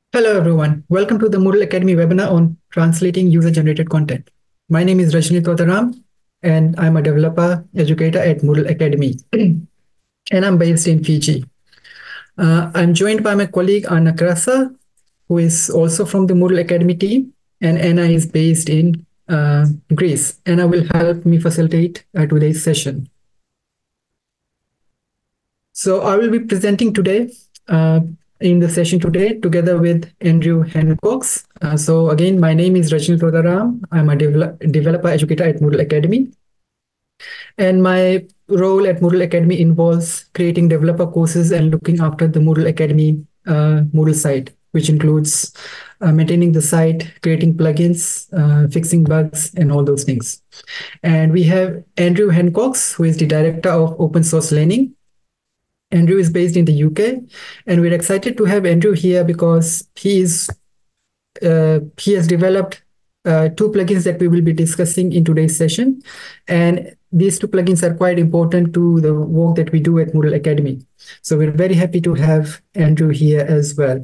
Hello everyone, welcome to the Moodle Academy webinar on translating user-generated content. My name is Rajneel Totaram and I'm a developer educator at Moodle Academy and I'm based in Fiji. I'm joined by my colleague Anna Krasa, who is also from the Moodle Academy team, and Anna is based in Greece. Anna will help me facilitate today's session. So I will be presenting today in the session today together with Andrew Hancox. So again, my name is Rajneel Totaram. I'm a developer educator at Moodle Academy. And my role at Moodle Academy involves creating developer courses and looking after the Moodle Academy Moodle site, which includes maintaining the site, creating plugins, fixing bugs, and all those things. And we have Andrew Hancox, who is the director of open source learning. Andrew is based in the UK, and we're excited to have Andrew here because he has developed two plugins that we will be discussing in today's session. And these two plugins are quite important to the work that we do at Moodle Academy. So we're very happy to have Andrew here as well.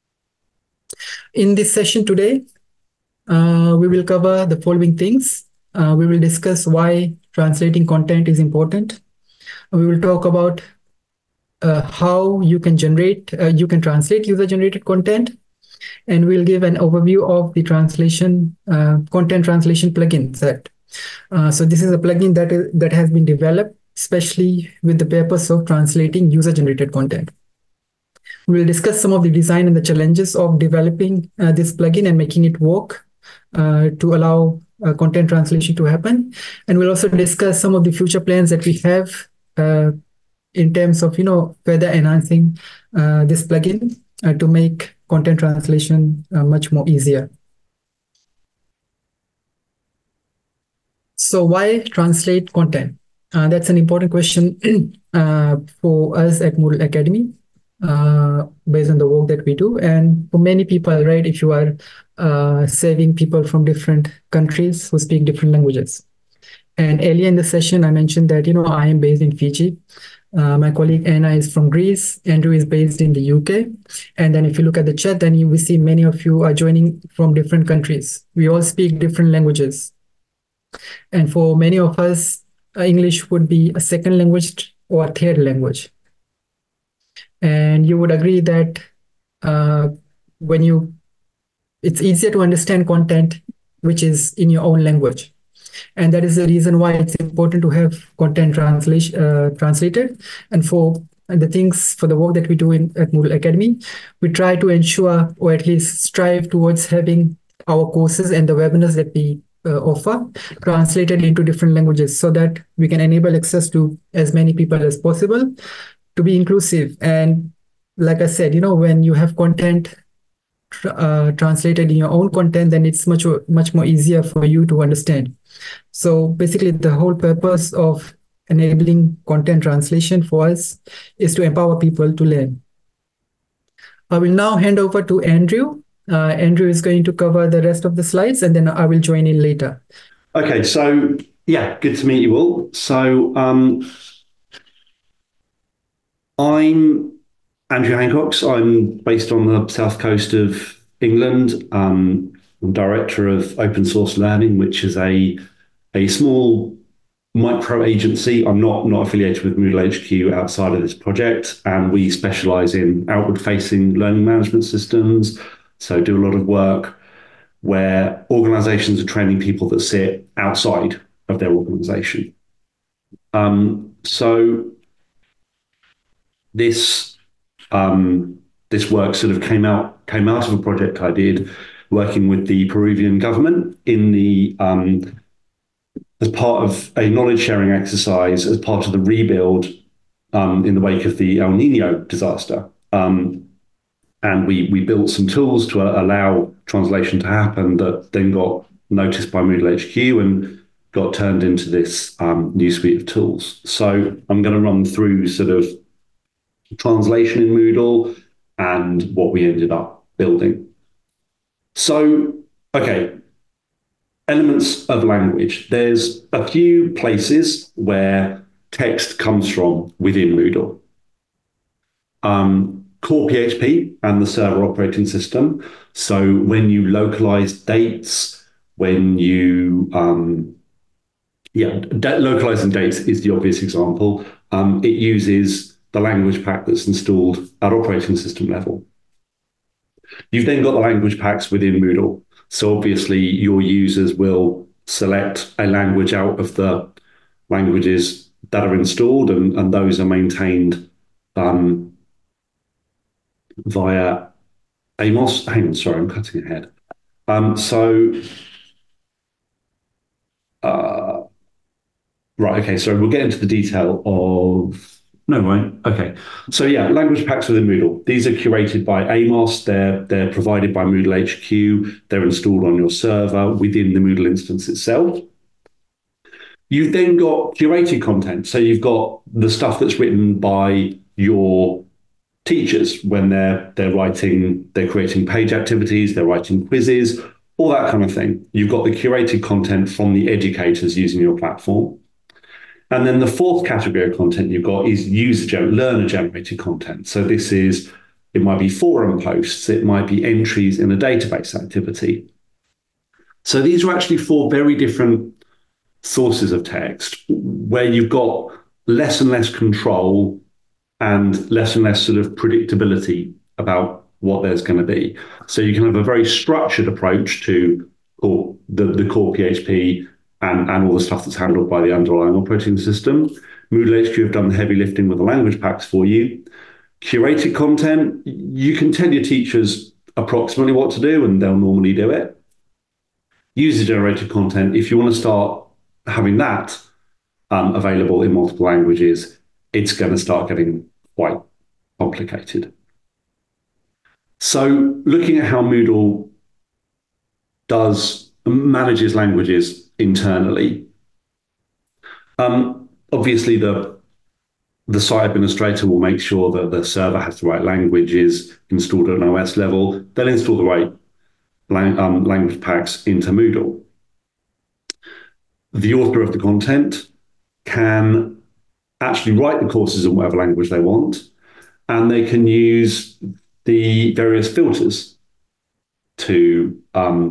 In this session today, we will cover the following things. We will discuss why translating content is important. We will talk about how you can translate user-generated content, and we'll give an overview of the content translation plugin set. So this is a plugin that has been developed especially with the purpose of translating user-generated content. We'll discuss some of the design and the challenges of developing this plugin and making it work to allow content translation to happen. And we'll also discuss some of the future plans that we have in terms of further enhancing this plugin to make content translation much more easier. So why translate content? That's an important question for us at Moodle Academy based on the work that we do. And for many people, right, if you are serving people from different countries who speak different languages. And earlier in the session, I mentioned that, I am based in Fiji. My colleague Anna is from Greece. Andrew is based in the UK. And then if you look at the chat, then you will see many of you are joining from different countries. We all speak different languages. And for many of us, English would be a second language or a third language. And you would agree that it's easier to understand content which is in your own language. And that is the reason why it's important to have content translated. And for the work that we do at Moodle Academy, we try to ensure, or at least strive towards having our courses and the webinars that we offer translated into different languages so that we can enable access to as many people as possible to be inclusive. And like I said, when you have content translated in your own content, then it's much more easier for you to understand. So basically, the whole purpose of enabling content translation for us is to empower people to learn. I will now hand over to Andrew. Andrew is going to cover the rest of the slides, and then I will join in later. Okay, so yeah, good to meet you all. So I'm Andrew Hancox. I'm based on the south coast of England. I'm director of open source learning, which is a small micro agency. I'm not affiliated with Moodle HQ outside of this project, and we specialize in outward facing learning management systems. So do a lot of work where organizations are training people that sit outside of their organization. So this work sort of came out of a project I did working with the Peruvian government as part of a knowledge sharing exercise as part of the rebuild in the wake of the El Nino disaster. And we built some tools to allow translation to happen that then got noticed by Moodle HQ and got turned into this new suite of tools. So I'm going to run through sort of translation in Moodle and what we ended up building. So, okay, elements of language. There's a few places where text comes from within Moodle. core PHP and the server operating system. So when you localize dates, when you localizing dates is the obvious example. It uses the language pack that's installed at operating system level. You've then got the language packs within Moodle. So obviously your users will select a language out of the languages that are installed, and those are maintained via Amos. Hang on, sorry, I'm cutting ahead. Right, okay, so we'll get into the detail of... No, right, okay. So yeah, language packs within Moodle. These are curated by Amos. They're provided by Moodle HQ. They're installed on your server within the Moodle instance itself. You've then got curated content. So you've got the stuff that's written by your teachers when they're creating page activities, they're writing quizzes, all that kind of thing. You've got the curated content from the educators using your platform. And then the fourth category of content you've got is learner-generated content. So it might be forum posts, it might be entries in a database activity. So these are actually four very different sources of text where you've got less and less control and less sort of predictability about what there's going to be. So you can have a very structured approach to the core PHP and all the stuff that's handled by the underlying operating system. Moodle HQ have done the heavy lifting with the language packs for you. Curated content, you can tell your teachers approximately what to do and they'll normally do it. User-generated content, if you want to start having that available in multiple languages, it's going to start getting quite complicated. So looking at how Moodle manages languages internally, obviously the site administrator will make sure that the server has the right languages installed at an OS level. They'll install the right language packs into Moodle. The author of the content can actually write the courses in whatever language they want, and they can use the various filters to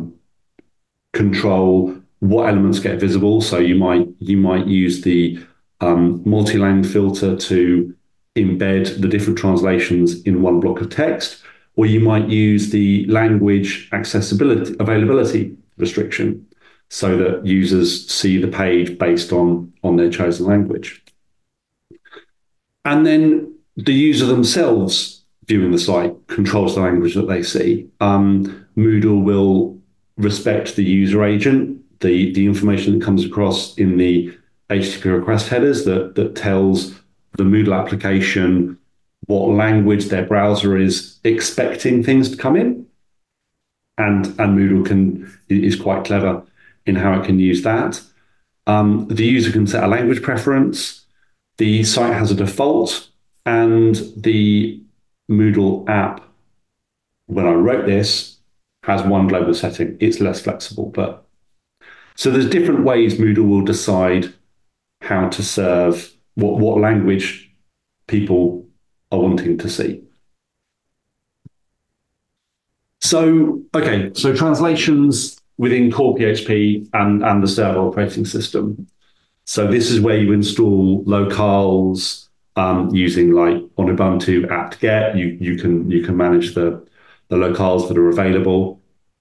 control what elements get visible. So you might use the multi-lang filter to embed the different translations in one block of text, or you might use the language availability restriction so that users see the page based on their chosen language. And then the user themselves viewing the site controls the language that they see. Moodle will respect the user agent, the information that comes across in the HTTP request headers that tells the Moodle application what language their browser is expecting things to come in. And Moodle is quite clever in how it can use that. The user can set a language preference. The site has a default, and the Moodle app, when I wrote this, has one global setting. It's less flexible, so there's different ways Moodle will decide how to serve what language people are wanting to see. So translations within core PHP and the server operating system. So this is where you install locales using, like on Ubuntu apt-get. You can manage the locales that are available.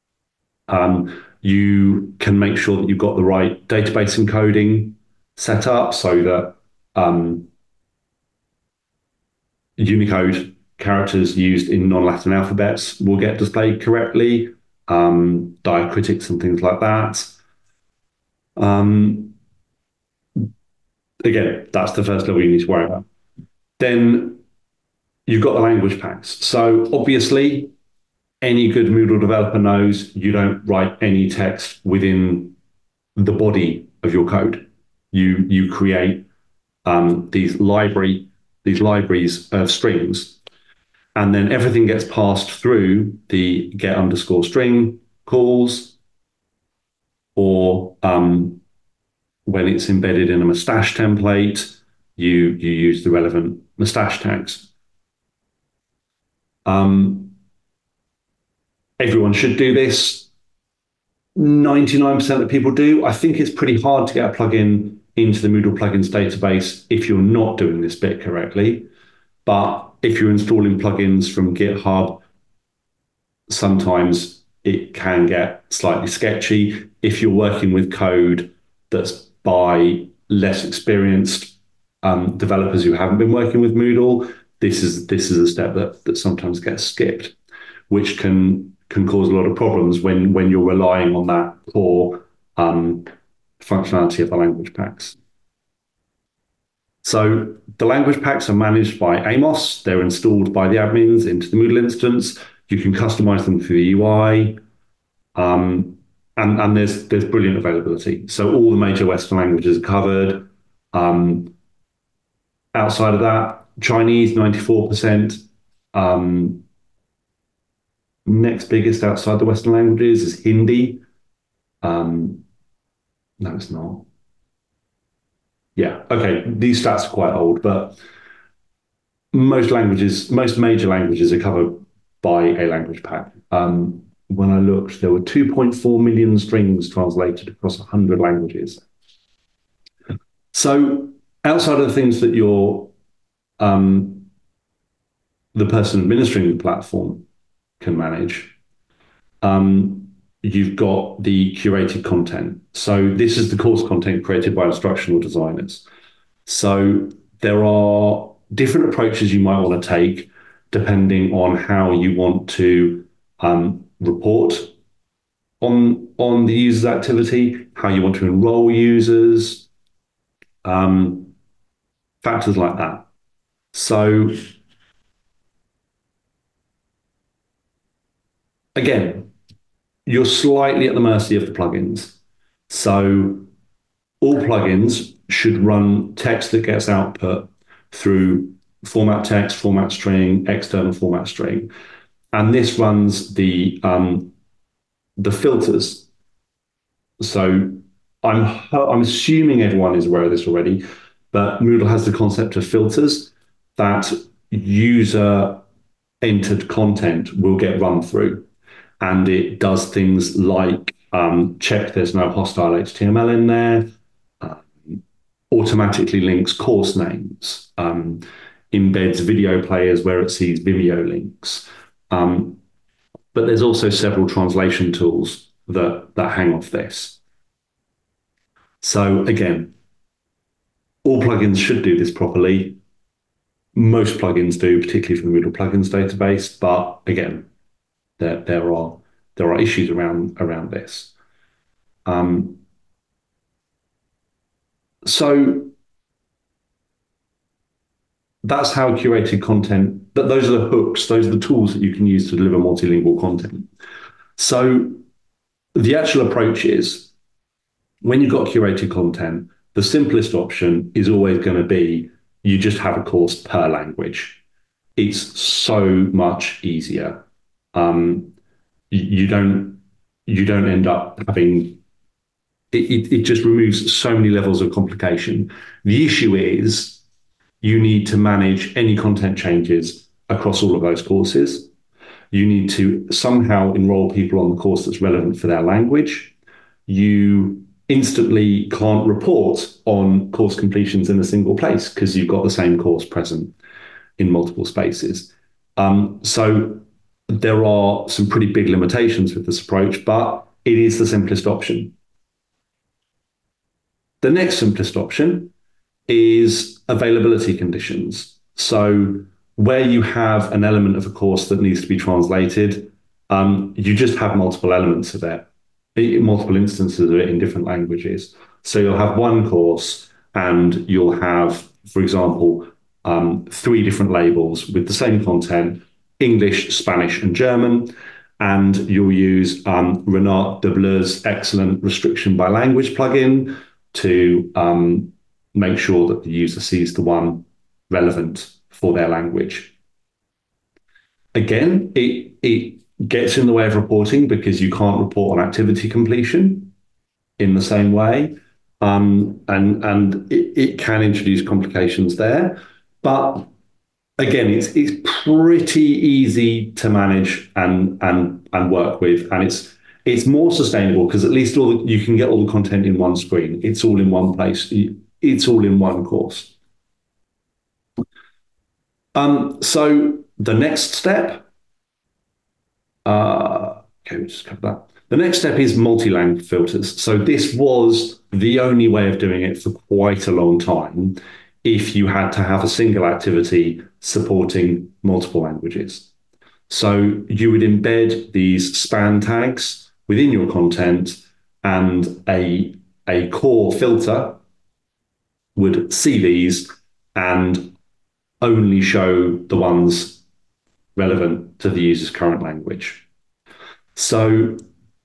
You can make sure that you've got the right database encoding set up so that Unicode characters used in non-Latin alphabets will get displayed correctly, diacritics and things like that. Again, that's the first level you need to worry about. Then you've got the language packs. So obviously, any good Moodle developer knows you don't write any text within the body of your code. You create these libraries of strings, and then everything gets passed through the get_string calls, or when it's embedded in a mustache template, you use the relevant mustache tags. Everyone should do this. 99% of people do. I think it's pretty hard to get a plugin into the Moodle plugins database if you're not doing this bit correctly. But if you're installing plugins from GitHub, sometimes it can get slightly sketchy. If you're working with code that's by less experienced developers who haven't been working with Moodle, this is a step that sometimes gets skipped, which can cause a lot of problems when you're relying on that core functionality of the language packs. So the language packs are managed by Amos. They're installed by the admins into the Moodle instance. You can customize them through the UI. And there's brilliant availability. So all the major Western languages are covered. Outside of that, Chinese, 94%. Next biggest outside the Western languages is Hindi. No, it's not. Yeah, okay, these stats are quite old, but most major languages are covered by a language pack. When I looked, there were 2.4 million strings translated across 100 languages. So outside of the things that you're the person administering the platform can manage, you've got the curated content. So this is the course content created by instructional designers. So there are different approaches you might want to take depending on how you want to report on the user's activity, how you want to enroll users, factors like that. So again, you're slightly at the mercy of the plugins. So all plugins should run text that gets output through format text, format string, external format string. And this runs the filters. So I'm assuming everyone is aware of this already, but Moodle has the concept of filters that user entered content will get run through. And it does things like check there's no hostile HTML in there, automatically links course names, embeds video players where it sees Vimeo links. But there's also several translation tools that hang off this. So again, all plugins should do this properly. Most plugins do, particularly for the Moodle plugins database. But again, there are issues around this. So that's how curated content, those are the hooks, those are the tools that you can use to deliver multilingual content. So the actual approach is, when you've got curated content, the simplest option is always going to be you just have a course per language. It's so much easier. You don't end up having it just removes so many levels of complication. The issue is you need to manage any content changes across all of those courses. You need to somehow enroll people on the course that's relevant for their language. You instantly can't report on course completions in a single place because you've got the same course present in multiple spaces. So there are some pretty big limitations with this approach, but it is the simplest option. The next simplest option is availability conditions. So where you have an element of a course that needs to be translated, you just have multiple elements of it, multiple instances of it in different languages. So you'll have one course and you'll have, for example, 3 different labels with the same content, English, Spanish, and German. And you'll use Renat Debler's excellent restriction by language plugin to make sure that the user sees the one relevant for their language. Again, it gets in the way of reporting because you can't report on activity completion in the same way. And it can introduce complications there. But again, it's pretty easy to manage and work with, and it's more sustainable because at least you can get all the content in one screen. It's all in one place. It's all in one course. So the next step, okay, we just covered that. The next step is multi-lang filters. So this was the only way of doing it for quite a long time if you had to have a single activity supporting multiple languages. So you would embed these span tags within your content, and a core filter would see these and only show the ones relevant to the user's current language. So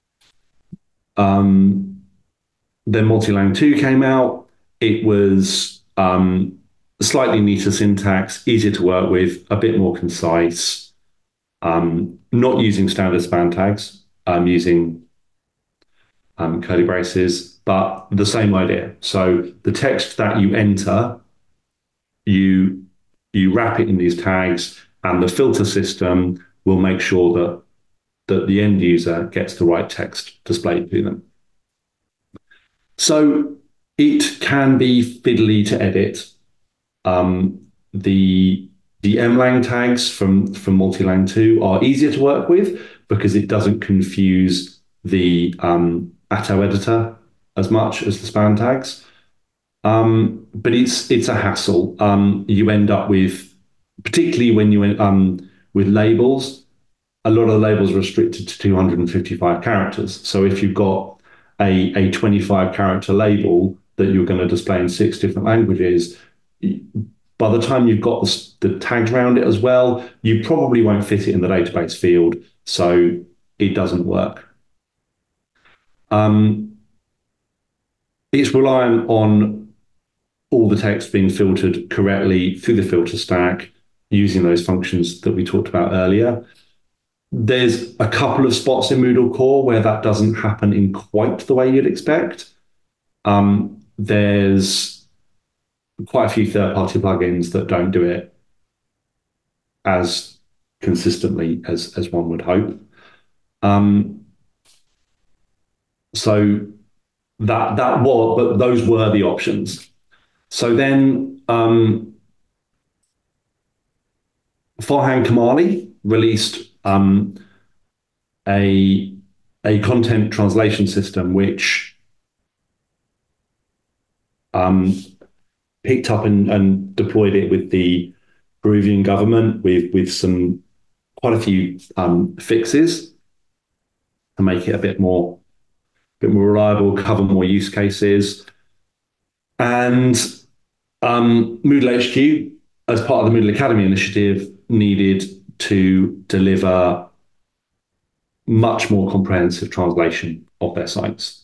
then Multilang 2 came out. It was slightly neater syntax, easier to work with, a bit more concise, not using standard span tags, using curly braces, but the same idea. So the text that you enter, you wrap it in these tags, and the filter system will make sure that the end user gets the right text displayed to them. So it can be fiddly to edit. The mlang tags from Multilang 2 are easier to work with because it doesn't confuse the Atto editor as much as the span tags. But it's a hassle. You end up with, particularly when you with labels, a lot of the labels are restricted to 255 characters. So if you've got a 25 character label that you're going to display in 6 different languages, by the time you've got the tags around it as well, you probably won't fit it in the database field. So it doesn't work. It's reliant on all the text being filtered correctly through the filter stack using those functions that we talked about earlier. There's a couple of spots in Moodle Core where that doesn't happen in quite the way you'd expect. There's quite a few third-party plugins that don't do it as consistently as one would hope. So but those were the options. So then Farhan Kamali released a content translation system which picked up and deployed it with the Peruvian government with quite a few fixes to make it a bit more reliable, cover more use cases. And Moodle HQ, as part of the Moodle Academy initiative, needed to deliver much more comprehensive translation of their sites.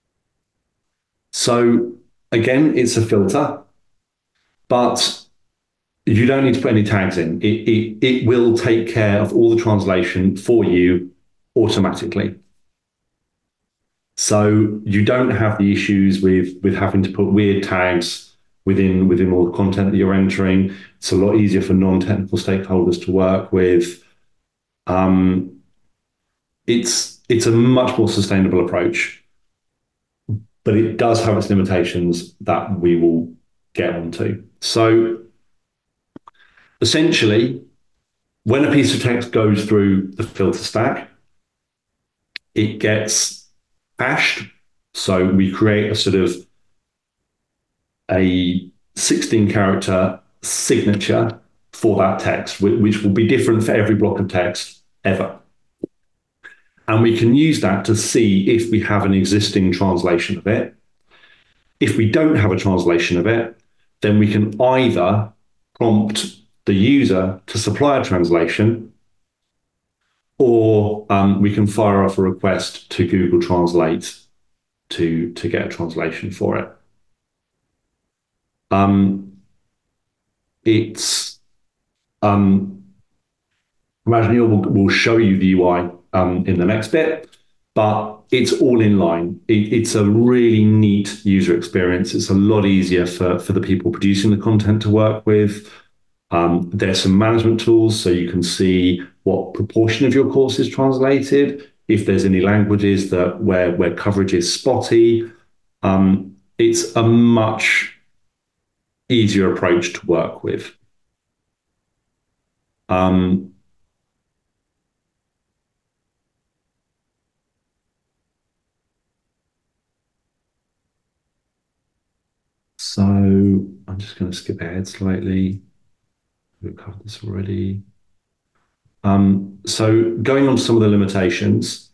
So again, it's a filter, but you don't need to put any tags in. It will take care of all the translation for you automatically. So you don't have the issues with having to put weird tags within all the content that you're entering. It's a lot easier for non-technical stakeholders to work with. It's a much more sustainable approach, but it does have its limitations that we will get onto. So essentially, when a piece of text goes through the filter stack, it gets hashed. So we create a sort of a 16-character signature for that text, which will be different for every block of text ever. And we can use that to see if we have an existing translation of it. If we don't have a translation of it, then we can either prompt the user to supply a translation, or we can fire off a request to Google Translate to get a translation for it. Rajneel will show you the UI in the next bit, but it's all in line. It's a really neat user experience. It's a lot easier for the people producing the content to work with. There's some management tools so you can see what proportion of your course is translated, if there's any languages that where coverage is spotty. It's a much easier approach to work with. So I'm just going to skip ahead slightly. We've covered this already. So going on to some of the limitations.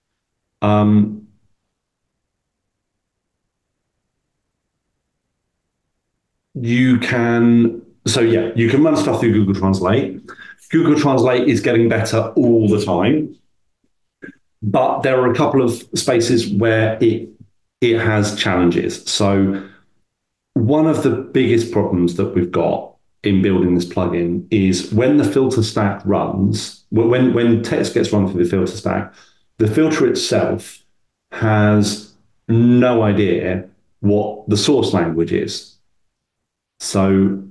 You can run stuff through Google Translate. Google Translate is getting better all the time, but there are a couple of spaces where it has challenges. So one of the biggest problems that we've got in building this plugin is when the filter stack runs, when text gets run through the filter stack, the filter itself has no idea what the source language is. So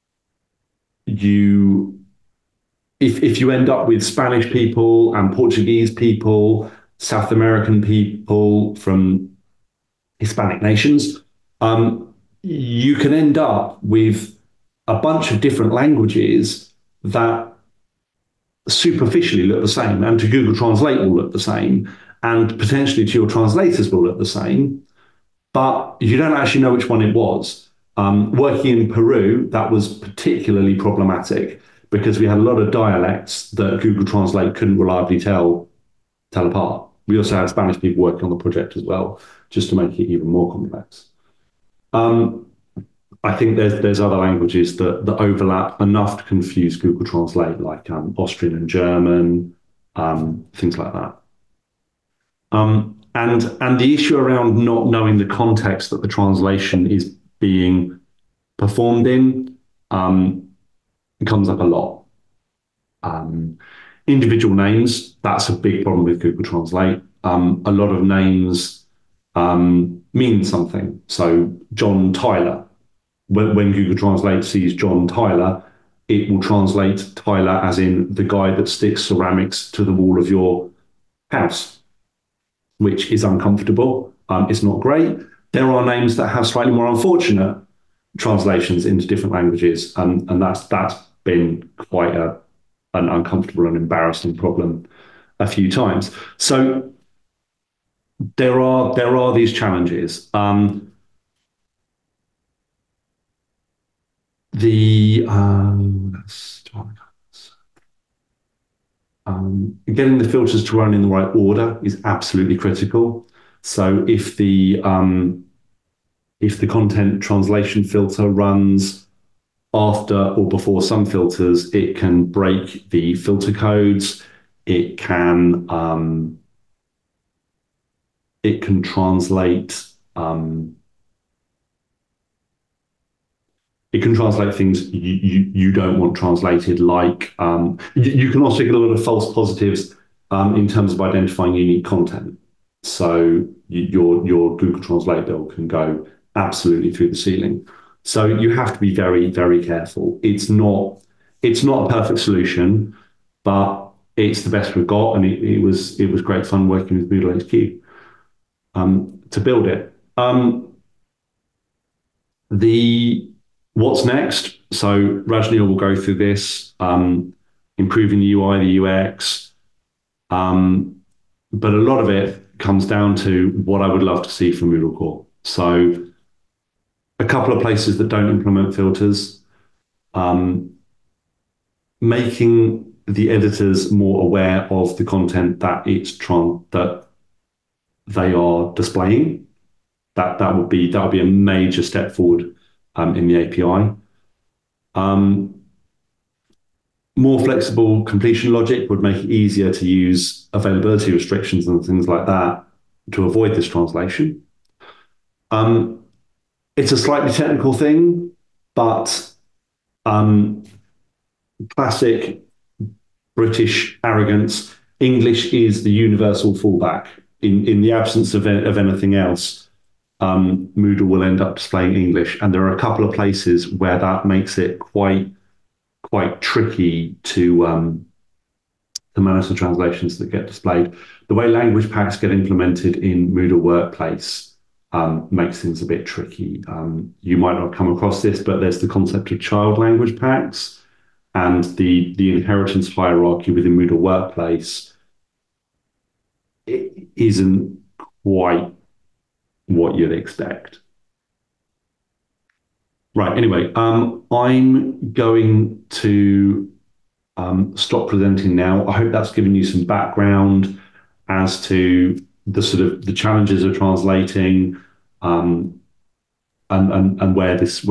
if you end up with Spanish people and Portuguese people, South American people from Hispanic nations, you can end up with a bunch of different languages that superficially look the same, and to Google Translate will look the same, and potentially to your translators will look the same, but you don't actually know which one it was. Working in Peru, that was particularly problematic because we had a lot of dialects that Google Translate couldn't reliably tell apart. We also had Spanish people working on the project as well, just to make it even more complex. I think there's other languages that overlap enough to confuse Google Translate, like Austrian and German, things like that. And the issue around not knowing the context that the translation is being performed in comes up a lot. Individual names, that's a big problem with Google Translate. A lot of names mean something. So John Tyler, when Google Translate sees John Tyler, it will translate Tyler as in the guy that sticks ceramics to the wall of your house, which is uncomfortable. It's not great. There are names that have slightly more unfortunate translations into different languages, and that's been quite an uncomfortable and embarrassing problem a few times. So there are these challenges. Getting the filters to run in the right order is absolutely critical. So if the content translation filter runs after or before some filters, it can break the filter codes. It can translate. It can translate things you don't want translated, like you can also get a lot of false positives in terms of identifying unique content. So your Google Translate bill can go absolutely through the ceiling. So you have to be very, very careful. It's not a perfect solution, but it's the best we've got, and it was great fun working with Moodle HQ to build it. What's next? So Rajneel will go through this, improving the UI, the UX, but a lot of it comes down to what I would love to see from Moodle Core. So a couple of places that don't implement filters, making the editors more aware of the content that that they are displaying. That would be a major step forward in the API. More flexible completion logic would make it easier to use availability restrictions and things like that to avoid this translation. It's a slightly technical thing, but classic British arrogance, English is the universal fallback. In the absence of anything else, Moodle will end up displaying English. And there are a couple of places where that makes it quite quite tricky to manage the translations that get displayed. The way language packs get implemented in Moodle Workplace makes things a bit tricky. You might not come across this, but there's the concept of child language packs, and the inheritance hierarchy within Moodle Workplace, it isn't quite what you'd expect. Right, anyway, I'm going to stop presenting now. I hope that's given you some background as to the sort of the challenges of translating, and where this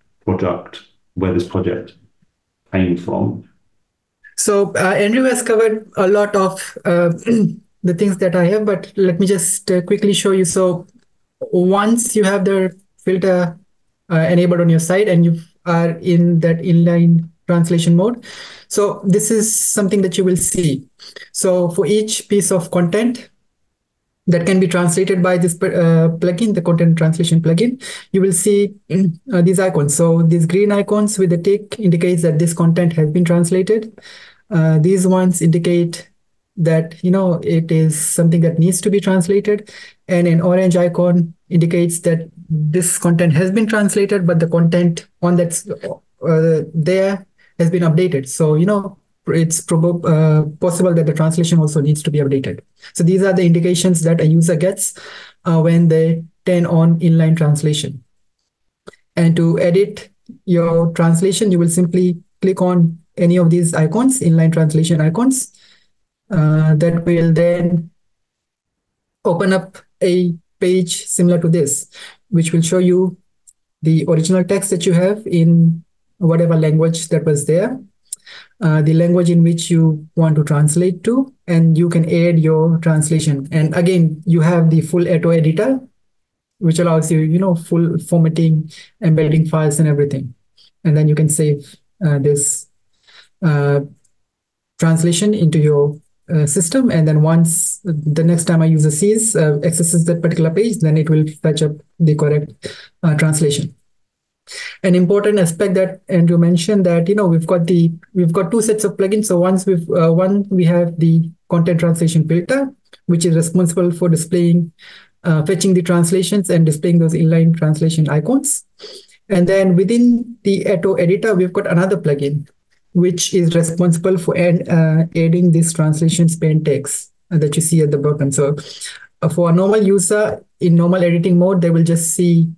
project came from. So Andrew has covered a lot of the things that I have, but let me just quickly show you. So once you have the filter enabled on your site and you are in that inline translation mode, so this is something that you will see. So for each piece of content that can be translated by this plugin, the content translation plugin, you will see these icons. So these green icons with the tick indicates that this content has been translated. These ones indicate that it is something that needs to be translated, and an orange icon indicates that this content has been translated, but the content on that's there has been updated. So it's possible that the translation also needs to be updated. So these are the indications that a user gets when they turn on inline translation. And to edit your translation, you will simply click on any of these icons, inline translation icons, that will then open up a page similar to this, which will show you the original text that you have in whatever language that was there, the language in which you want to translate to, and you can add your translation. And again, you have the full auto editor, which allows you, full formatting, embedding files and everything. And then you can save this translation into your system. And then once the next time a user accesses that particular page, then it will fetch up the correct translation. An important aspect that Andrew mentioned, that we've got two sets of plugins. So one we have the content translation filter, which is responsible for displaying, fetching the translations and displaying those inline translation icons. And then within the auto editor, we've got another plugin which is responsible for adding this translation span text that you see at the bottom. So for a normal user in normal editing mode, they will just see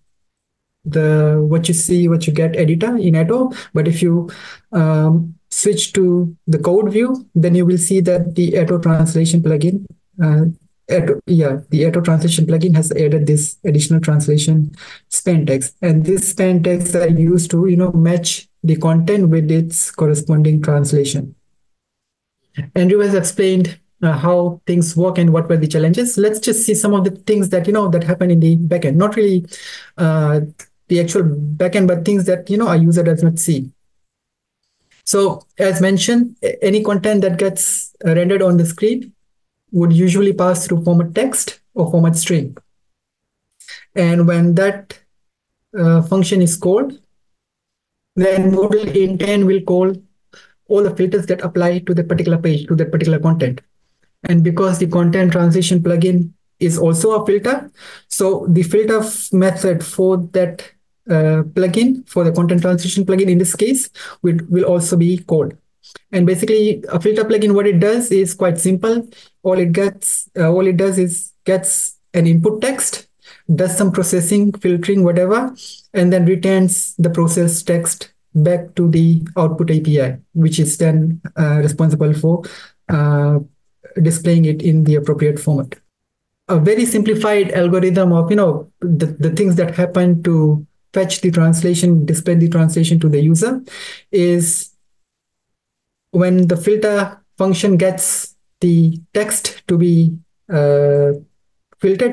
what you get editor in auto. But if you switch to the code view, then you will see that the auto translation plugin, the auto translation plugin has added this additional translation span text, and this span text are used to match the content with its corresponding translation. Andrew has explained how things work and what were the challenges. Let's just see some of the things that that happen in the backend. Not really the actual backend, but things that a user does not see. So as mentioned, any content that gets rendered on the screen would usually pass through format text or format string. And when that function is called, then Moodle in turn will call all the filters that apply to that particular page, to that particular content. And because the content translation plugin is also a filter, so the filter method for that plugin, for the content translation plugin in this case, will also be called. And basically, a filter plugin, what it does is quite simple. All it does is gets an input text, does some processing, filtering, whatever, and then returns the processed text back to the output API, which is then responsible for displaying it in the appropriate format. A very simplified algorithm of the things that happen to fetch the translation, display the translation to the user is when the filter function gets the text to be filtered,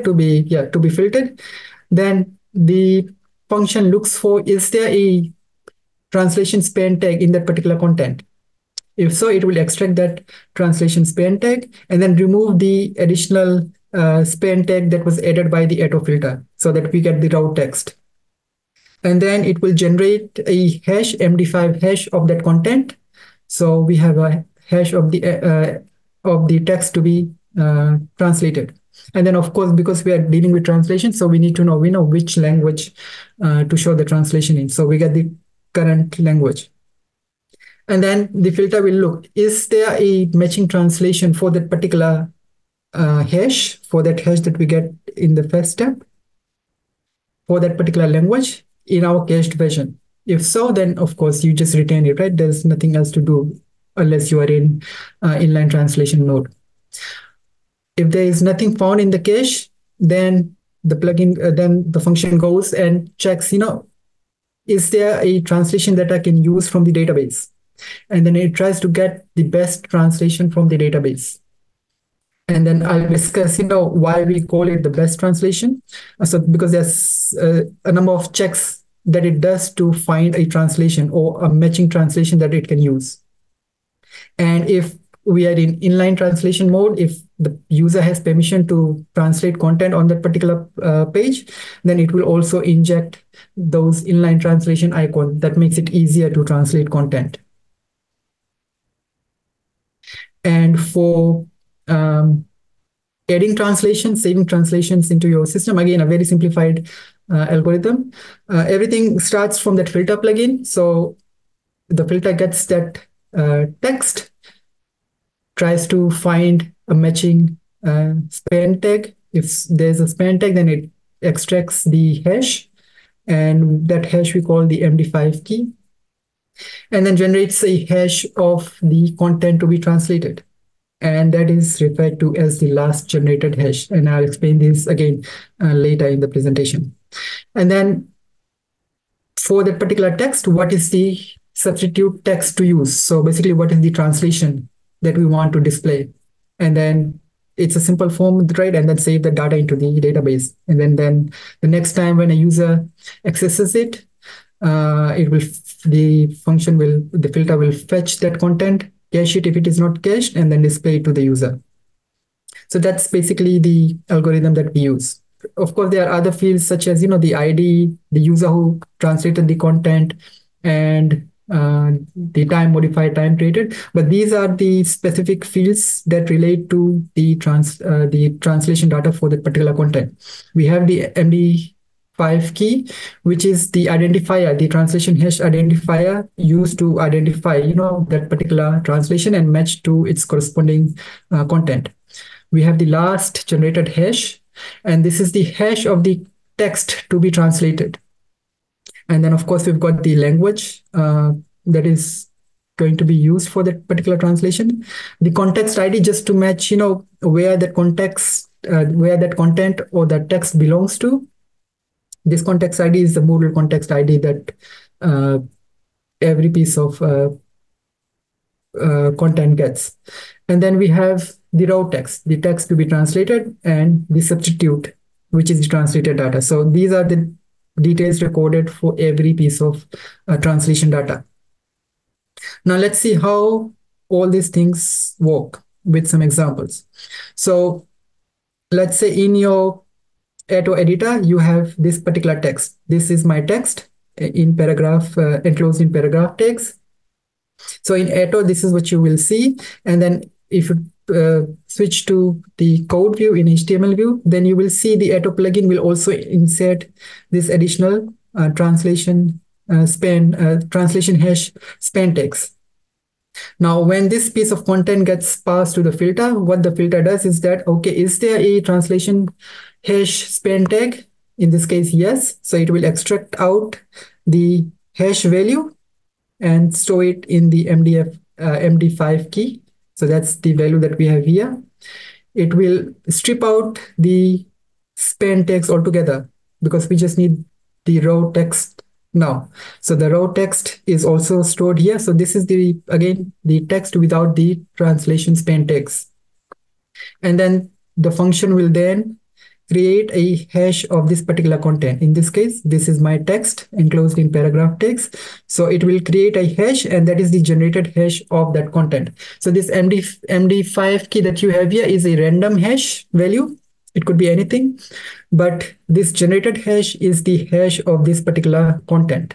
then the function looks for, is there a translation span tag in that particular content? If so, it will extract that translation span tag and then remove the additional span tag that was added by the auto filter so that we get the raw text. And then it will generate a hash, MD5 hash of that content. So we have a hash of the text to be translated. And then, of course, because we are dealing with translation, so we need to know, we know which language to show the translation in. So we get the current language. And then the filter will look, is there a matching translation for that particular hash, for that hash that we get in the first step, for that particular language in our cached version? If so, then of course you just retain it, right? There's nothing else to do unless you are in inline translation mode. If there is nothing found in the cache, then then the function goes and checks, is there a translation that I can use from the database? And then it tries to get the best translation from the database. And then I'll discuss, why we call it the best translation. So because there's a number of checks that it does to find a translation or a matching translation that it can use. And if we are in inline translation mode, if the user has permission to translate content on that particular page, then it will also inject those inline translation icons that makes it easier to translate content. And for adding translations, saving translations into your system, again, a very simplified algorithm. Everything starts from that filter plugin. So the filter gets that text, tries to find a matching span tag. If there's a span tag, then it extracts the hash, and that hash we call the MD5 key, and then generates a hash of the content to be translated. And that is referred to as the last generated hash. And I'll explain this again later in the presentation. And then for that particular text, what is the substitute text to use? So basically, what is the translation that we want to display? And then it's a simple form, right? And then save the data into the database. And then the next time when a user accesses it, the filter will fetch that content, cache it if it is not cached, and then display it to the user. So that's basically the algorithm that we use. Of course, there are other fields such as, the ID, the user who translated the content, and the time modified, time created. But these are the specific fields that relate to the translation data for that particular content. We have the MD5 key, which is the identifier, the translation hash identifier used to identify, that particular translation and match to its corresponding content. We have the last generated hash, and this is the hash of the text to be translated. And then, of course, we've got the language that is going to be used for that particular translation. The context ID, just to match, where that content or that text belongs to. This context ID is the Moodle context ID that every piece of content gets. And then we have the raw text, the text to be translated, and the substitute, which is the translated data. So these are the details recorded for every piece of translation data. Now let's see how all these things work with some examples. So let's say in your Atto editor, you have this particular text. This is my text in paragraph, enclosed in paragraph tags. So in Atto, this is what you will see. And then if you switch to the code view in HTML view, then you will see the Atto plugin will also insert this additional translation hash span tags. Now, when this piece of content gets passed to the filter, what the filter does is that, okay, is there a translation hash span tag? In this case, yes. So it will extract out the hash value and store it in the MD5 key. So that's the value that we have here. It will strip out the span tags altogether because we just need the raw text now. So the raw text is also stored here. So this is again the text without the translation span tags. And then the function will then create a hash of this particular content. In this case, this is my text enclosed in paragraph text. So it will create a hash, and that is the generated hash of that content. So this MD5 key that you have here is a random hash value. It could be anything, but this generated hash is the hash of this particular content.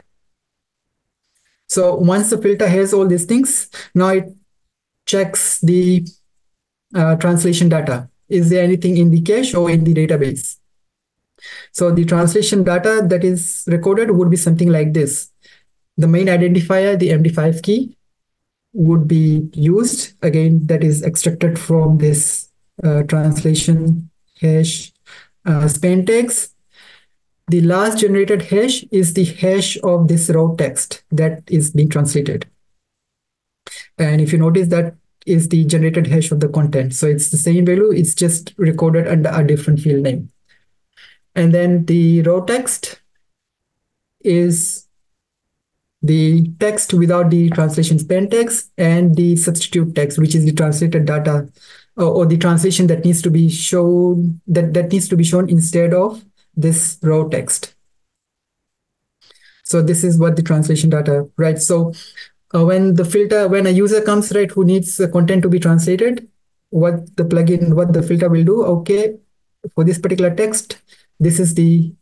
So once the filter has all these things, now it checks the translation data. Is there anything in the cache or in the database? So the translation data that is recorded would be something like this. The main identifier, the MD5 key, would be used. Again, that is extracted from this translation hash span tags. The last generated hash is the hash of this raw text that is being translated. And if you notice, that is the generated hash of the content. So it's the same value, it's just recorded under a different field name. And then the raw text is the text without the translation span text, and the substitute text, which is the translated data or the translation that needs to be shown, that needs to be shown instead of this raw text. So this is what the translation data, right? So when a user comes, right, who needs content to be translated, what the filter will do, okay, for this particular text, this is the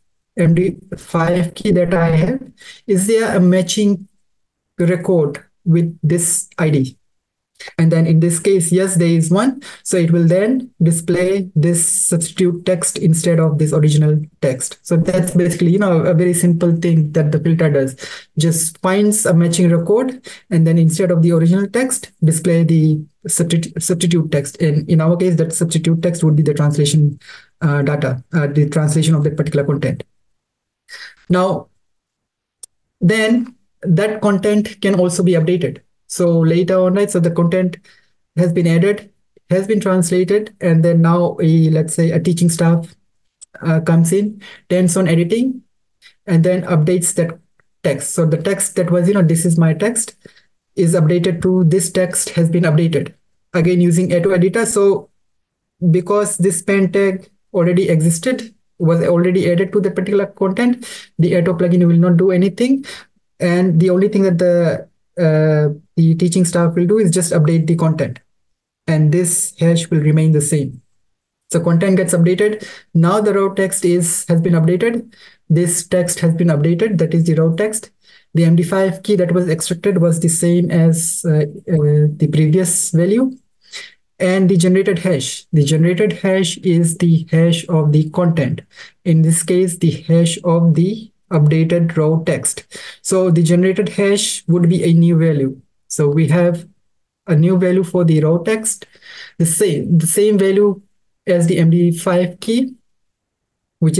MD5 key that I have. Is there a matching record with this ID? And then in this case, yes, there is one. So it will then display this substitute text instead of this original text. So that's basically, a very simple thing that the filter does. Just finds a matching record, and then instead of the original text, display the substitute text. And in our case, that substitute text would be the translation data, the translation of that particular content. Now, then that content can also be updated. So later on, right, so the content has been added, has been translated, and then now let's say a teaching staff comes in, turns on editing, and then updates that text. So the text that was, this is my text, is updated to this text has been updated. Again, using auto editor. So because this span tag already existed, was already added to the particular content, the auto plugin will not do anything. And the only thing that the teaching staff will do is just update the content, and this hash will remain the same. So content gets updated. Now the raw text has been updated. This text has been updated. That is the raw text. The MD5 key that was extracted was the same as the previous value. And the generated hash. The generated hash is the hash of the content. In this case, the hash of the updated raw text. So the generated hash would be a new value. So we have a new value for the raw text, the same value as the MD5 key, which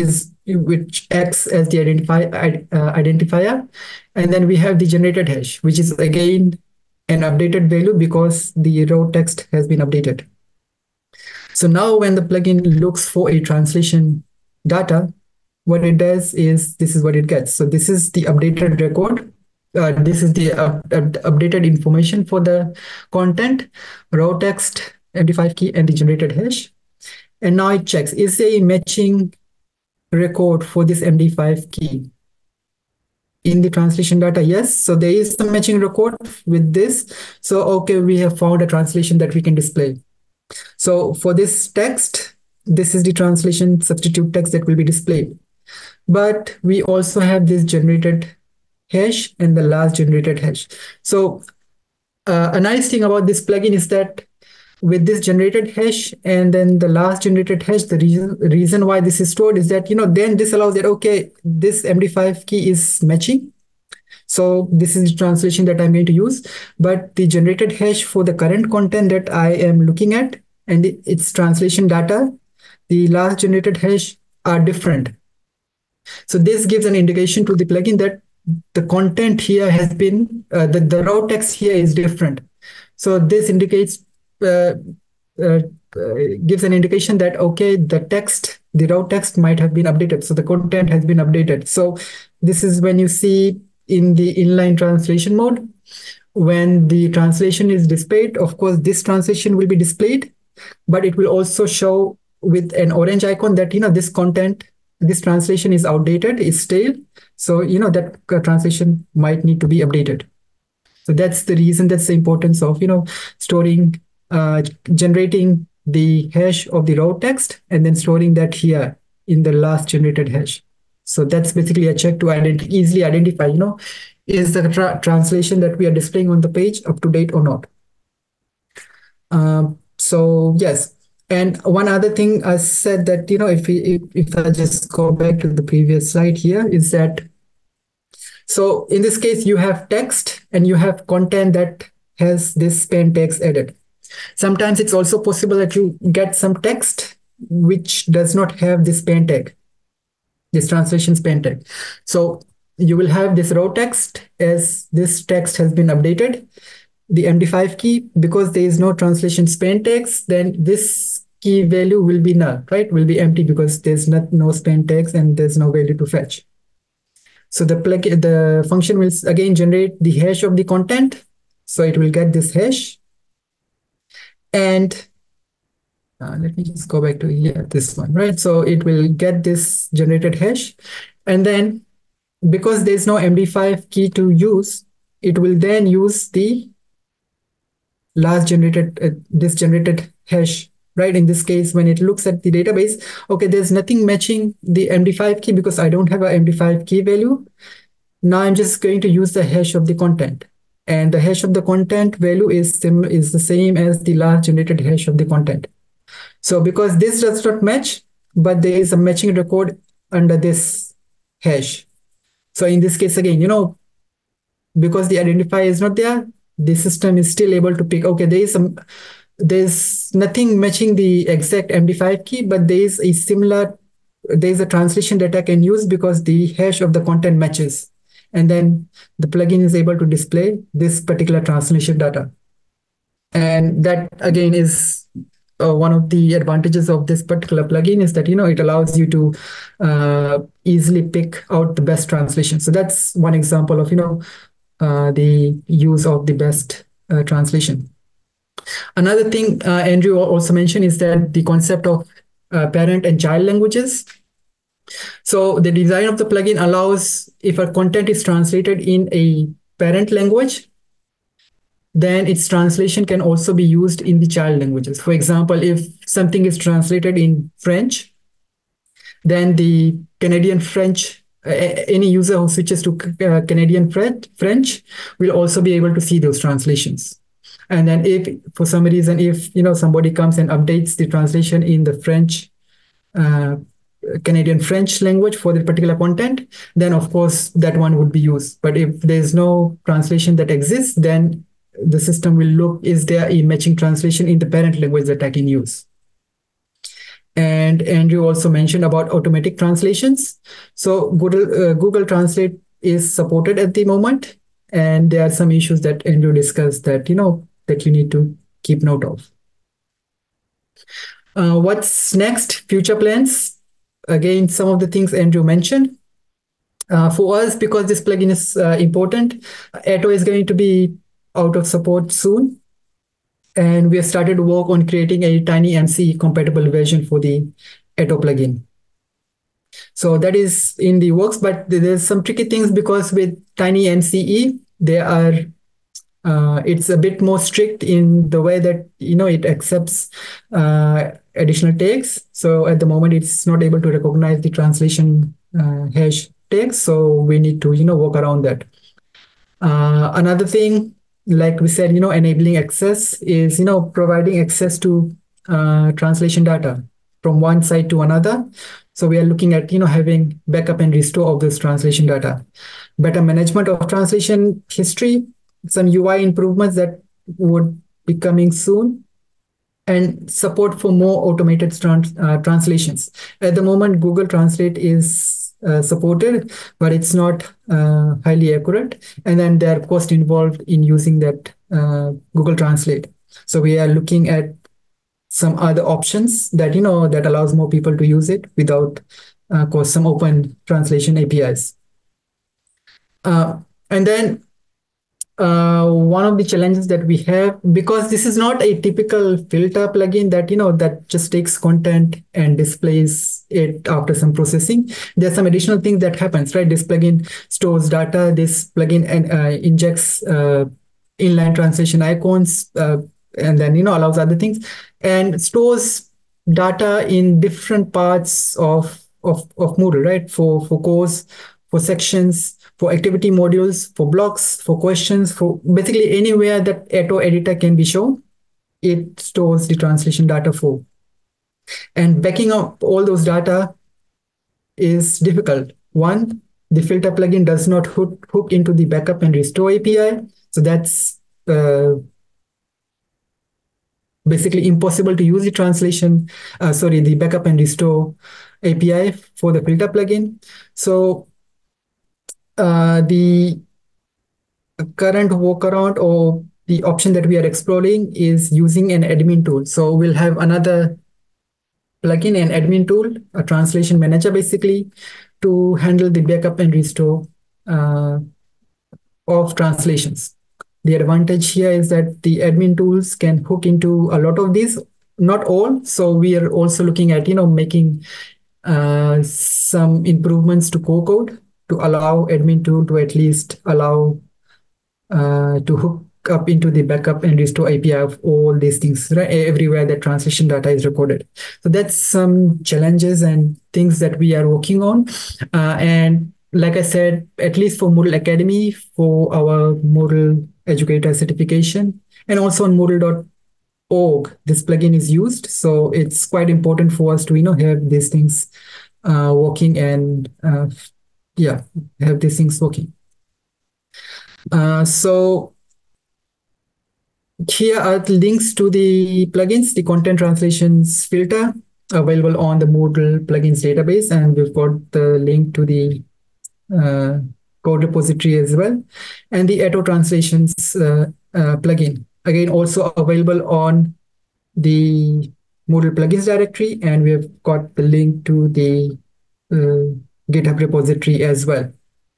acts as the identifier. And then we have the generated hash, which is again an updated value because the raw text has been updated. So now when the plugin looks for a translation data, what it does is, this is what it gets. So this is the updated record. This is the updated information for the content, raw text, MD5 key, and the generated hash. And now it checks, is there a matching record for this MD5 key? In the translation data, yes. So there is some matching record with this. So, okay, we have found a translation that we can display. So for this text, this is the translation substitute text that will be displayed. But we also have this generated hash and the last generated hash. So a nice thing about this plugin is that with this generated hash and then the last generated hash, the reason why this is stored is that, then this allows that, okay, this MD5 key is matching. So this is the translation that I'm going to use, but the generated hash for the current content that I am looking at and its translation data, the last generated hash are different. So this gives an indication to the plugin that the content here has been, the raw text here is different. So this indicates, gives an indication that, okay, the raw text might have been updated. So the content has been updated. So this is when you see in the inline translation mode, when the translation is displayed, of course, this translation will be displayed, but it will also show with an orange icon that, this content, this translation is outdated, is stale. So, that translation might need to be updated. So that's the reason, that's the importance of, storing, generating the hash of the raw text and then storing that here in the last generated hash. So that's basically a check to easily identify, is the translation that we are displaying on the page up to date or not. So yes, and one other thing I said that, if I just go back to the previous slide here, is that, so in this case you have text and you have content that has this span text added. Sometimes it's also possible that you get some text which does not have this span tag, this translation span tag. So you will have this raw text as this text has been updated, the MD5 key, because there is no translation span tags, then this key value will be null, right? Will be empty because there's no span tags and there's no value to fetch. So the function will again generate the hash of the content. So it will get this hash. And let me just go back to this one, right? So it will get this generated hash. And then because there's no MD5 key to use, it will then use the last this generated hash, right? In this case, when it looks at the database, okay, there's nothing matching the MD5 key because I don't have a MD5 key value. Now I'm just going to use the hash of the content. And the hash of the content value is the same as the last generated hash of the content. So because this does not match, but there is a matching record under this hash. So in this case, again, because the identifier is not there, the system is still able to pick, okay, there's nothing matching the exact MD5 key, but there's a translation that I can use because the hash of the content matches. And then the plugin is able to display this particular translation data. And that again is one of the advantages of this particular plugin, is that, it allows you to easily pick out the best translation. So that's one example of, the use of the best translation. Another thing Andrew also mentioned is that the concept of parent and child languages. So the design of the plugin allows, if a content is translated in a parent language, then its translation can also be used in the child languages. For example, if something is translated in French, then the Canadian French, any user who switches to Canadian French will also be able to see those translations. And then if for some reason, if somebody comes and updates the translation in the Canadian French language for the particular content, then of course that one would be used. But if there's no translation that exists, then the system will look, is there a matching translation in the parent language that I can use? And Andrew also mentioned about automatic translations. So Google Translate is supported at the moment, and there are some issues that Andrew discussed that that you need to keep note of. What's next? Future plans. Again, some of the things Andrew mentioned. For us, because this plugin is important, Atto is going to be out of support soon. And we have started to work on creating a TinyMCE compatible version for the Atto plugin. So that is in the works, but there's some tricky things because with TinyMCE, it's a bit more strict in the way that it accepts additional tags. So at the moment, it's not able to recognize the translation hash tags. So we need to work around that. Another thing, like we said, enabling access is providing access to translation data from one site to another. So we are looking at having backup and restore of this translation data, better management of translation history, some UI improvements that would be coming soon, and support for more automated translations. At the moment, Google Translate is supported, but it's not highly accurate. And then there are costs involved in using that Google Translate. So we are looking at some other options that that allows more people to use it without cost, some open translation APIs. And then one of the challenges that we have, because this is not a typical filter plugin that that just takes content and displays it after some processing. There's some additional things that happens, right? This plugin stores data. This plugin injects inline translation icons, and then allows other things, and stores data in different parts of Moodle, right? For course, for sections, for activity modules, for blocks, for questions, for basically anywhere that auto editor can be shown, it stores the translation data for. And backing up all those data is difficult. One, the filter plugin does not hook into the backup and restore API. So that's basically impossible to use the the backup and restore API for the filter plugin. So the current workaround or the option that we are exploring is using an admin tool. So we'll have another plugin, an admin tool, a translation manager basically, to handle the backup and restore uh, of translations. The advantage here is that the admin tools can hook into a lot of these, not all. So we are also looking at making some improvements to core code to allow admin tool to at least allow to hook up into the backup and restore API of all these things, right? Everywhere that translation data is recorded. So that's some challenges and things that we are working on. And like I said, at least for Moodle Academy, for our Moodle Educator certification, and also on Moodle.org, this plugin is used. So it's quite important for us to have these things working and have these things working. So here are the links to the plugins, the content translations filter available on the Moodle plugins database, and we've got the link to the code repository as well, and the auto translations plugin, again also available on the Moodle plugins directory, and we've got the link to the GitHub repository as well.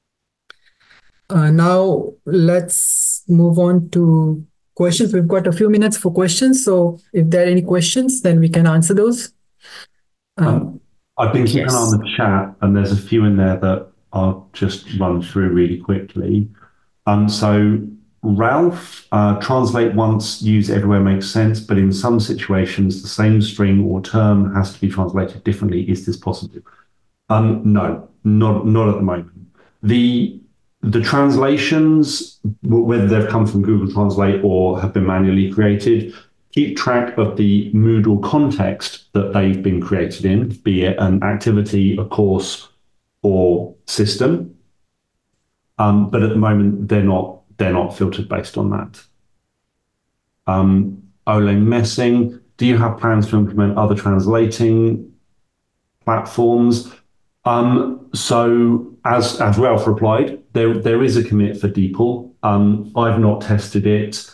Now let's move on to questions. We've got a few minutes for questions, so if there are any questions, then we can answer those. I've been keeping an eye on the chat, and there's a few in there that I'll just run through really quickly. So Ralph, translate once, use everywhere makes sense, but in some situations, the same string or term has to be translated differently. Is this possible? No, not at the moment. The translations, whether they've come from Google Translate or have been manually created, keep track of the Moodle context that they've been created in, be it an activity, a course, or system. But at the moment, they're not filtered based on that. Ole Messing, do you have plans to implement other translating platforms? So as Ralph replied, there is a commit for DeepL. I've not tested it.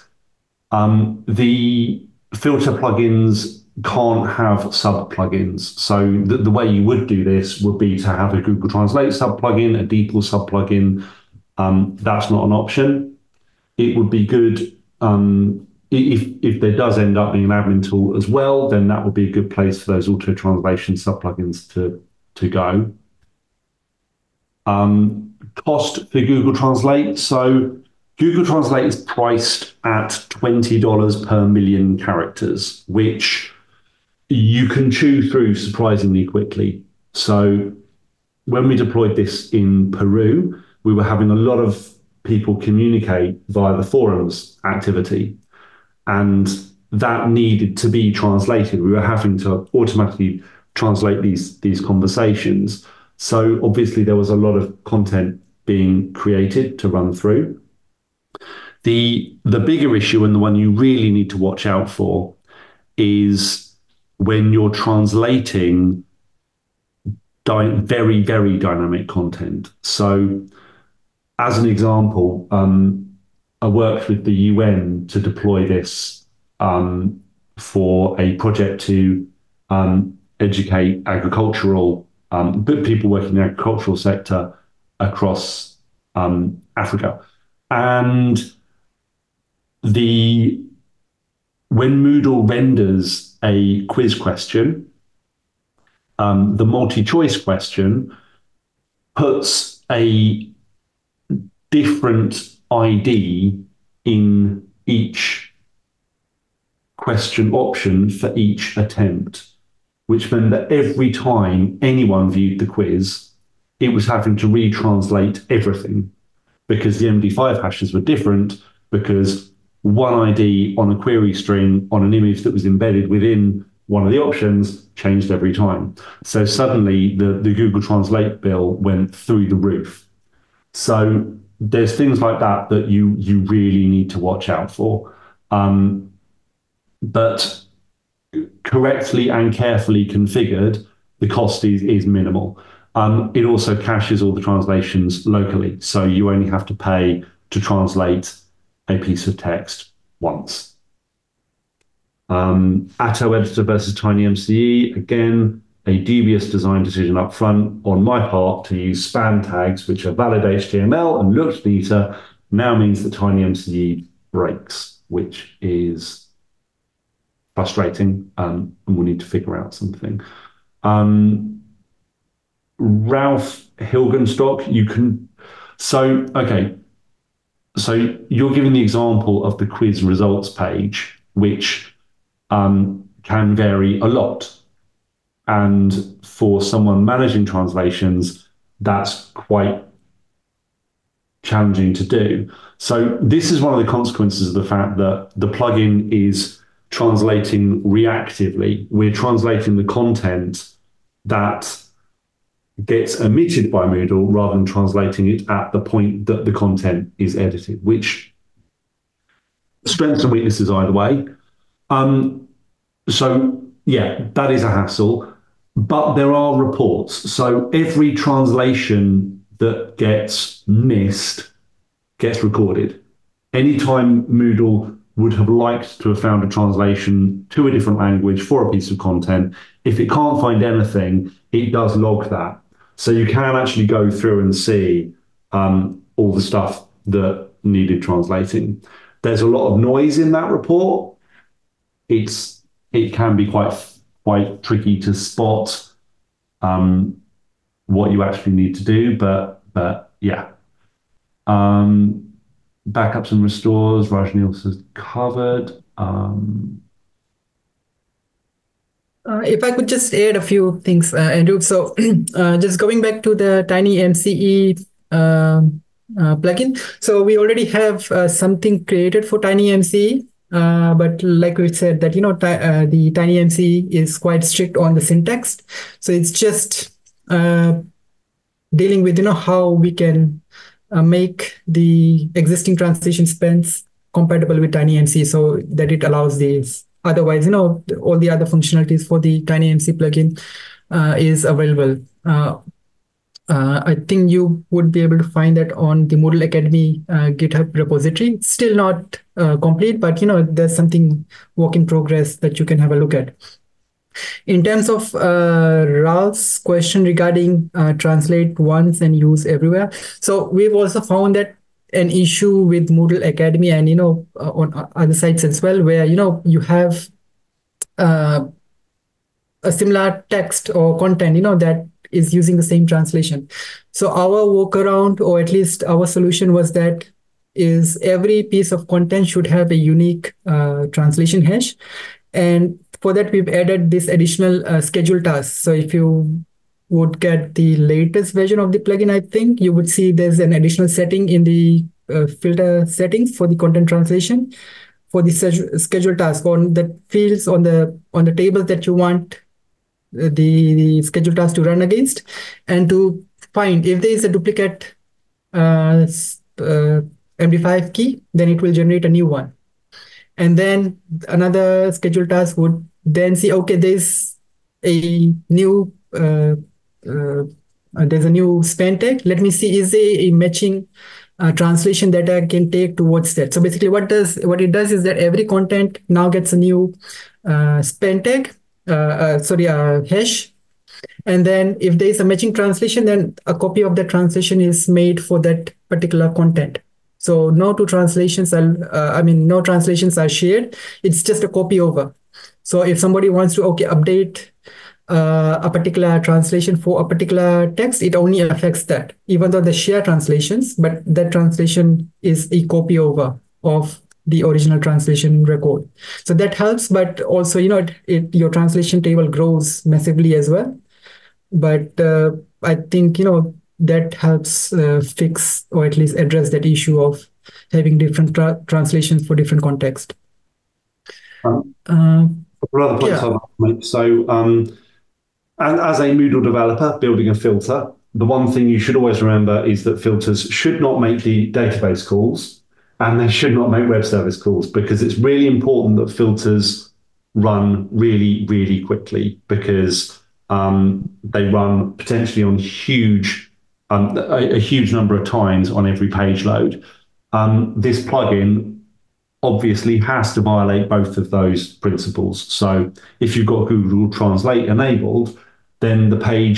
The filter plugins can't have sub plugins. So the way you would do this would be to have a Google Translate sub plugin, a DeepL sub plugin. That's not an option. It would be good if there does end up being an admin tool as well, then that would be a good place for those auto translation sub plugins to go. Cost for Google Translate. So Google Translate is priced at $20 per million characters, which you can chew through surprisingly quickly. So when we deployed this in Peru, we were having a lot of people communicate via the forums activity, and that needed to be translated. We were having to automatically translate these conversations. So obviously there was a lot of content being created to run through. The bigger issue, and the one you really need to watch out for, is when you're translating very, very dynamic content. So as an example, I worked with the UN to deploy this for a project to educate agricultural people working in the agricultural sector across Africa. And when Moodle renders a quiz question, the multi-choice question puts a different ID in each question option for each attempt, which meant that every time anyone viewed the quiz, it was having to retranslate everything because the MD5 hashes were different, because one ID on a query string on an image that was embedded within one of the options changed every time. So suddenly the Google Translate bill went through the roof. So there's things like that that you really need to watch out for. But correctly and carefully configured, the cost is minimal. It also caches all the translations locally, so you only have to pay to translate a piece of text once. Atto editor versus TinyMCE, again, a dubious design decision up front on my part to use span tags, which are valid HTML and looked neater, now means that TinyMCE breaks, which is frustrating, and we'll need to figure out something. Ralph Hilgenstock, you can. So you're giving the example of the quiz results page, which can vary a lot. And for someone managing translations, that's quite challenging to do. So this is one of the consequences of the fact that the plugin is translating reactively. We're translating the content that gets emitted by Moodle rather than translating it at the point that the content is edited, which strengths and weaknesses either way. So yeah, that is a hassle, but there are reports. So every translation that gets missed gets recorded. Anytime Moodle would have liked to have found a translation to a different language for a piece of content, if it can't find anything, it does log that. So you can actually go through and see all the stuff that needed translating. There's a lot of noise in that report. It can be quite tricky to spot what you actually need to do, but yeah. Backups and restores, Rajneel has covered. If I could just add a few things, Andrew. So just going back to the TinyMCE plugin. So we already have something created for TinyMCE, but like we said that, the TinyMCE is quite strict on the syntax. So it's just dealing with, how we can make the existing translation spans compatible with TinyMCE so that it allows these. Otherwise, all the other functionalities for the TinyMCE plugin is available. I think you would be able to find that on the Moodle Academy GitHub repository. It's still not complete, but there's something work in progress that you can have a look at. In terms of Ralph's question regarding translate once and use everywhere, so we've also found that an issue with Moodle Academy and on other sites as well, where you have a similar text or content that is using the same translation. So our workaround, or at least our solution, was that is every piece of content should have a unique translation hash, and for that we've added this additional schedule task. So if you would get the latest version of the plugin, I think you would see there's an additional setting in the filter settings for the content translation for the schedule task on the fields on the table that you want the schedule task to run against, and to find if there is a duplicate MD5 key, then it will generate a new one. And then another schedule task would then see, okay, there's a new span tag. Let me see, is there a matching translation that I can take towards that? So basically what it does is that every content now gets a new span tag, hash. And then if there is a matching translation, then a copy of the translation is made for that particular content. So no translations are shared. It's just a copy over. So if somebody wants to update a particular translation for a particular text, it only affects that, even though they share translations, but that translation is a copy over of the original translation record. So that helps, but also, your translation table grows massively as well. But I think, that helps fix or at least address that issue of having different translations for different context. Um, Uh, Other points I'd yeah. like to make. So, and as a Moodle developer building a filter, the one thing you should always remember is that filters should not make the database calls and they should not make web service calls, because it's really important that filters run really, really quickly, because they run potentially on a huge number of times on every page load. This plugin obviously has to violate both of those principles. So if you've got Google Translate enabled, then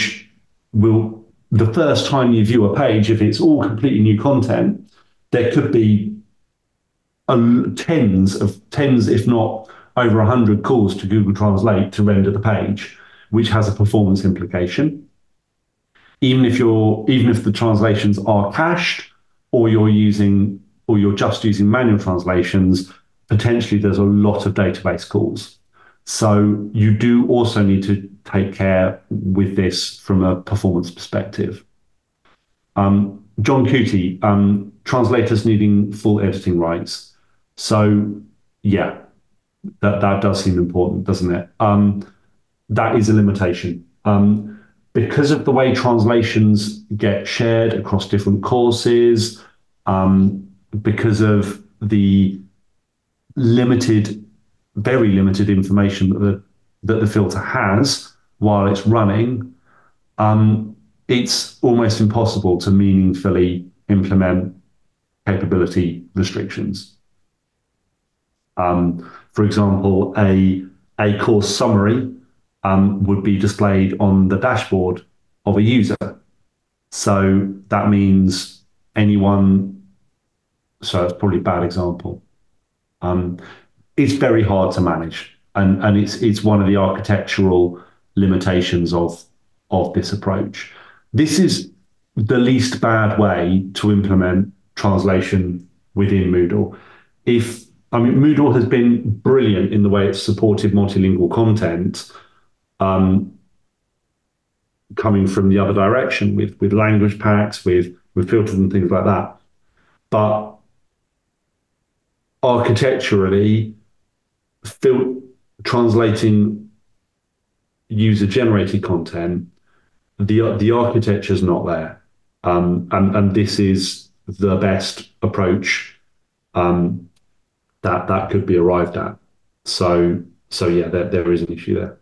the first time you view a page, if it's all completely new content, there could be tens, if not over 100 calls to Google Translate to render the page, which has a performance implication. Even if the translations are cached, or you're just using manual translations, potentially there's a lot of database calls. So you do also need to take care with this from a performance perspective. John Cootie, translators needing full editing rights. So yeah, that does seem important, doesn't it? That is a limitation. Because of the way translations get shared across different courses, because of the very limited information that the filter has while it's running, it's almost impossible to meaningfully implement capability restrictions. For example, a course summary would be displayed on the dashboard of a user. So that means so it's probably a bad example. It's very hard to manage, and it's one of the architectural limitations of this approach. This is the least bad way to implement translation within Moodle. Moodle has been brilliant in the way it's supported multilingual content, coming from the other direction with language packs, with filters and things like that. But architecturally, translating user-generated content, the architecture's not there, and this is the best approach that could be arrived at. So yeah, there is an issue there.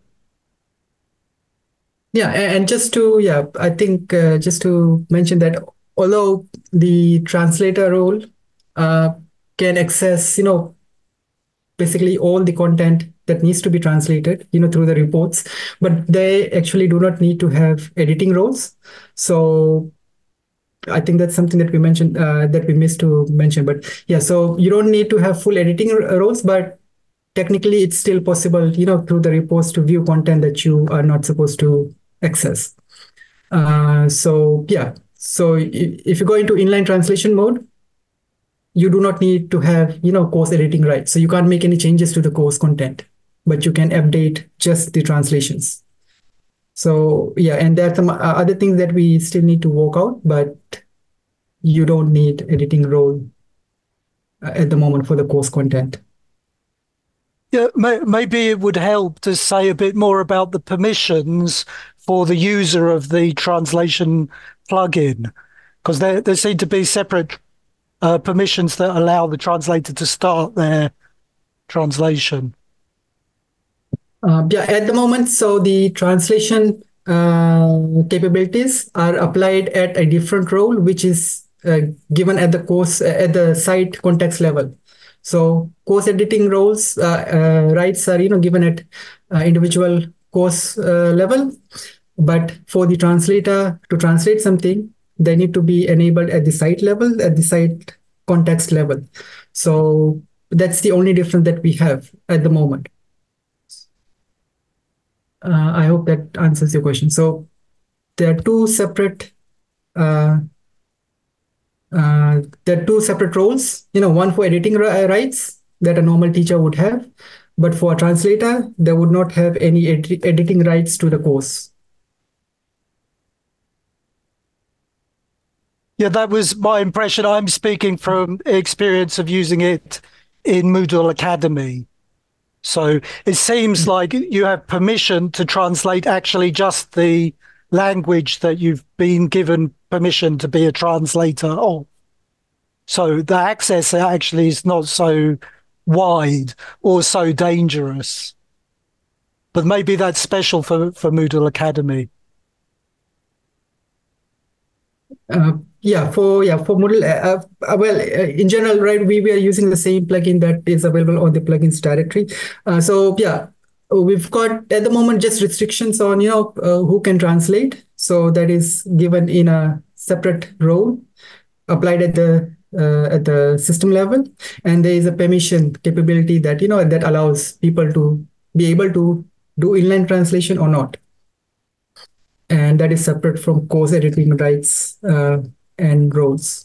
Yeah, and I think just to mention that although the translator role can access, basically all the content that needs to be translated, through the reports, but they actually do not need to have editing roles. So I think that's something that we mentioned, that we missed to mention. But yeah, so you don't need to have full editing roles, but technically it's still possible, through the reports to view content that you are not supposed to access. So yeah, so if you go into inline translation mode, you do not need to have, course editing rights. So you can't make any changes to the course content, but you can update just the translations. So yeah, and there are some other things that we still need to work out, but you don't need editing role at the moment for the course content. Yeah, maybe it would help to say a bit more about the permissions for the user of the translation plugin, because there seem to be separate permissions that allow the translator to start their translation. Yeah, at the moment, so the translation capabilities are applied at a different role, which is given at the site context level. So course editing roles rights are given at individual course level, but for the translator to translate something, they need to be enabled at the site level, at the site context level. So that's the only difference that we have at the moment. I hope that answers your question. So there are two separate roles, one for editing rights that a normal teacher would have. But for a translator, they would not have any editing rights to the course. Yeah, that was my impression. I'm speaking from experience of using it in Moodle Academy. So it seems like you have permission to translate actually just the language that you've been given permission to be a translator of. So the access actually is not so wide or so dangerous. But maybe that's special for Moodle Academy. For Moodle, in general, right, we are using the same plugin that is available on the plugins directory. We've got at the moment just restrictions on who can translate. So that is given in a separate role applied at the system level, and there is a permission capability that that allows people to be able to do inline translation or not. And that is separate from course editing rights and roles.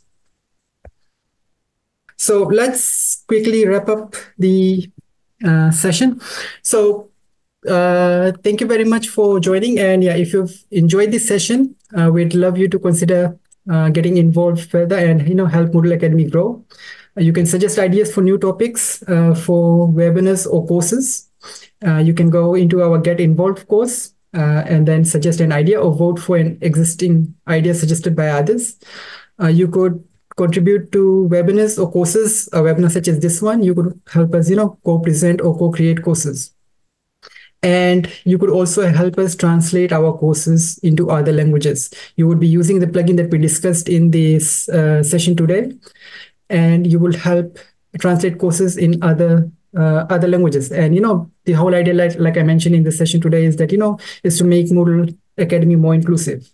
So let's quickly wrap up the session. So thank you very much for joining. And if you've enjoyed this session, we'd love you to consider getting involved further and help Moodle Academy grow. You can suggest ideas for new topics for webinars or courses. You can go into our Get Involved course and then suggest an idea or vote for an existing idea suggested by others. You could contribute to webinars or courses, a webinar such as this one. You could help us, co-present or co-create courses. And you could also help us translate our courses into other languages. You would be using the plugin that we discussed in this session today, and you will help translate courses in other languages. And the whole idea, like I mentioned in the session today, is that is to make Moodle Academy more inclusive.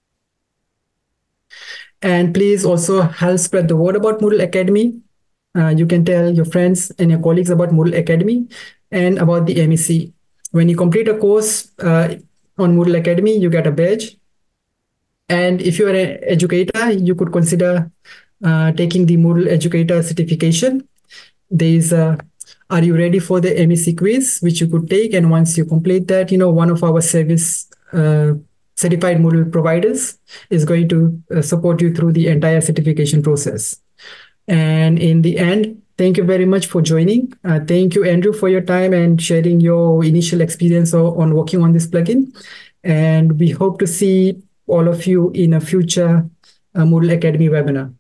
And please also help spread the word about Moodle Academy. You can tell your friends and your colleagues about Moodle Academy and about the MEC. When you complete a course on Moodle Academy, you get a badge. And if you're an educator, you could consider taking the Moodle Educator certification. There's Are you ready for the MEC quiz, which you could take? And once you complete that, one of our service certified Moodle providers is going to support you through the entire certification process. And in the end, thank you very much for joining. Thank you, Andrew, for your time and sharing your initial experience on working on this plugin. And we hope to see all of you in a future Moodle Academy webinar.